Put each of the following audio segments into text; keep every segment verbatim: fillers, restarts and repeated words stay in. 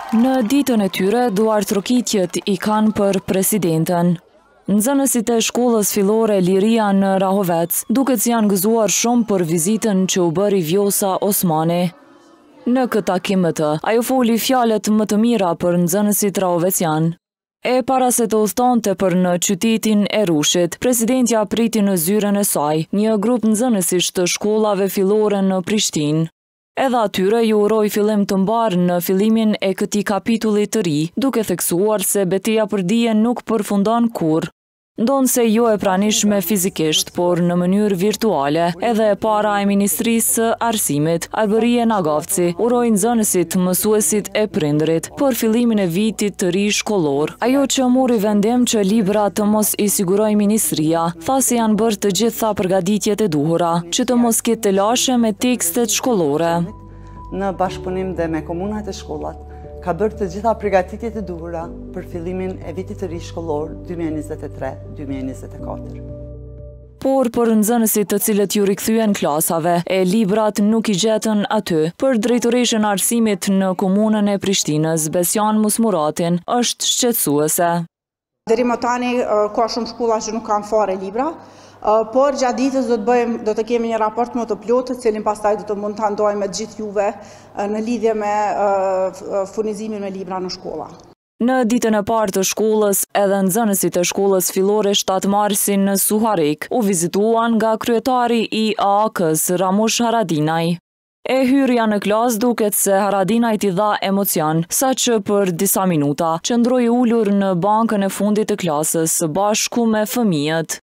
Në ditën e tyre, duartrokitjet i kanë për presidenten. Nxënësit e shkollës fillore Liria në Rahovec duket si janë gëzuar shumë për vizitën që u bëri Vjosa Osmani. Në këtë takim më të, ajo foli fjalët më të mira për nxënësit rahovecian. E para se të udhtonte për në qytetin e Rushit, presidentja priti në zyrën e saj një grup nxënësish të shkollave fillore në Prishtinë. Edhe atyre ju uroi fillim të mbar në fillimin e këtij kapitulli të ri, duke theksuar se betejë për dijen nuk përfundon kurrë. Ndonse jo e pranishme fizikisht, por në mënyrë virtuale, edhe e para e Ministrisë së Arsimit, Arberije Nagavci, uroi nxënësit, mësuesit e prindërit për fillimin e vitit të ri shkollor. Ajo që mori vendim që libra të mos i siguroj Ministria, tha se janë bërë të gjitha përgatitjet e duhura, që të mos ketë të lashe me tekstet shkollore. Në bashkëpunim dhe me komunat e shkollat, ka bërë të gjitha përgatitjet e duhura për fillimin e vitit të ri shkollor dy mijë e njëzet e tre dy mijë e njëzet e katër. Por për nxënësit të cilët ju rikthyen klasave, e librat nuk i gjetën aty. Për drejtoreshën e arsimit në komunën e Prishtinës, Besjan Musmuratin, është shqetësuese. Deri më tani ka shumë shkolla që nuk kanë fare libra, por gjatë ditës do të bëjmë, do të kemi një raport më të plotë, cilin pastaj do të mund të ndojmë me gjithë juve në lidhje me furnizimin me libra në shkolla. Në ditën e parë të shkollës, edhe nxënësit e shkollës fillore shtatë marsin në Suharik u vizituan nga kryetari i A A K-s Ramush Haradinaj. E hyrja në klas duket se Haradinaj t'i dha emocion, saqë për disa minuta qëndroi ulur në bankën e fundit të klasës bashku me fëmijët.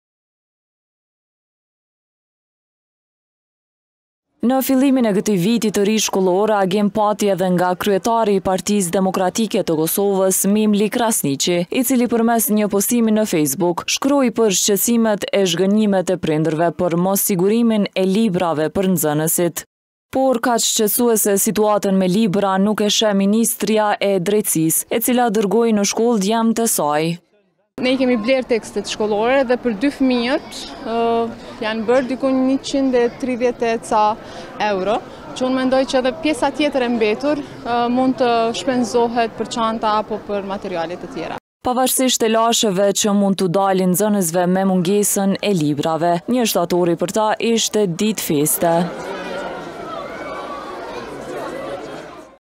Në fillimin e këtij viti të ri shkollor, reagim pati edhe nga kryetari i Partisë Demokratike të Kosovës, Mimli Krasniqi, i cili përmes një postimi në Facebook shkroi për shqetësimet e zhgënjimet e prindërve për mos sigurimin e librave për nxënësit. Por kaq shqetësuese situatën me libra nuk e sheh Ministria e Drejtësisë, e cila dërgoi në shkollë djemtë e saj. Ne kemi bler tekstet shkollore dhe për dy fëmijët uh, janë bërë dikun njëqind e tridhjetë e ca euro, që unë mendoj që edhe pjesa tjetër e mbetur uh, mund të shpenzohet për çanta apo për materiale të tjera. Pavarësisht e lasheve që mund të dalin nxënësve me mungesën e librave, një shtatori për ta ishte ditë feste.